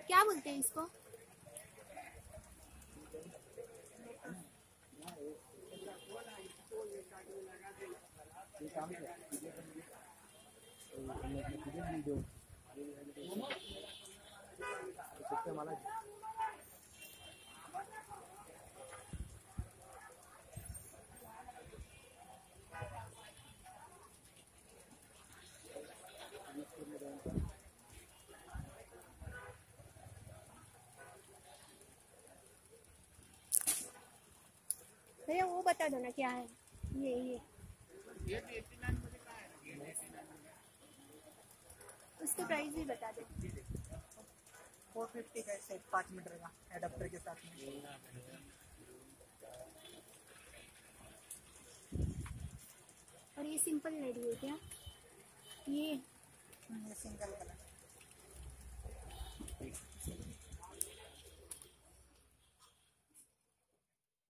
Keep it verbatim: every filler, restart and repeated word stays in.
क्या बोलते हैं इसको? भैया वो बता दो ना क्या है ये ये उसका प्राइस भी बता दो। फोर फिफ्टी का सेट पाँच मीटर का एडाप्टर के साथ में। और ये सिंपल रेडी है क्या? ये सिंगल कलर